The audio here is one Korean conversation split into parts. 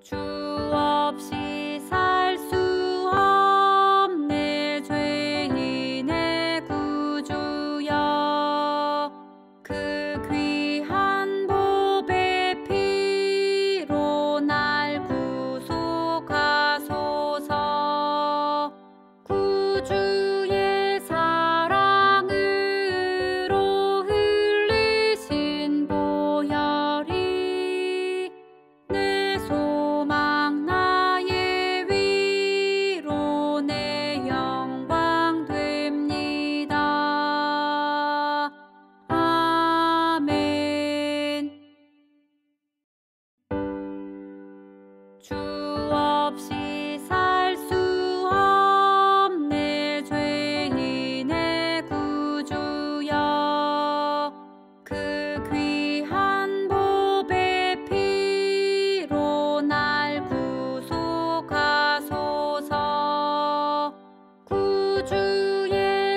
주 없이 살 수 없네 죄인의 구주여 그 귀한 보배 피로 날 구속하소서 구주의 사랑으로 흘리신 보혈이 내 소망 나의 위로 내 영광 됩니다. 아멘. 주 없이 살 수 없네 죄인의 구주여 그 귀한 보배 피로 날 구속하소서 구주의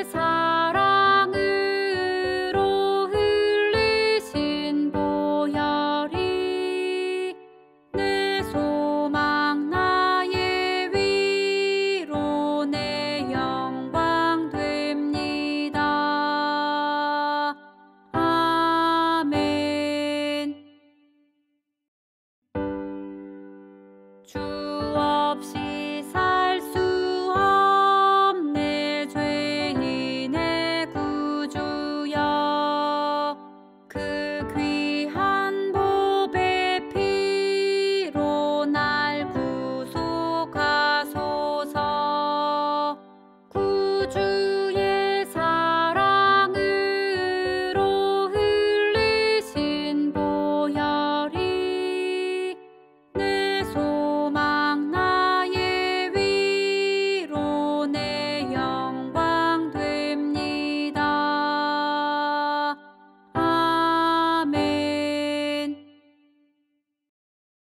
사랑으로 흘리신 보혈이 내 소망 나의 위로 내 영광 됩니다. 아멘. 주 없이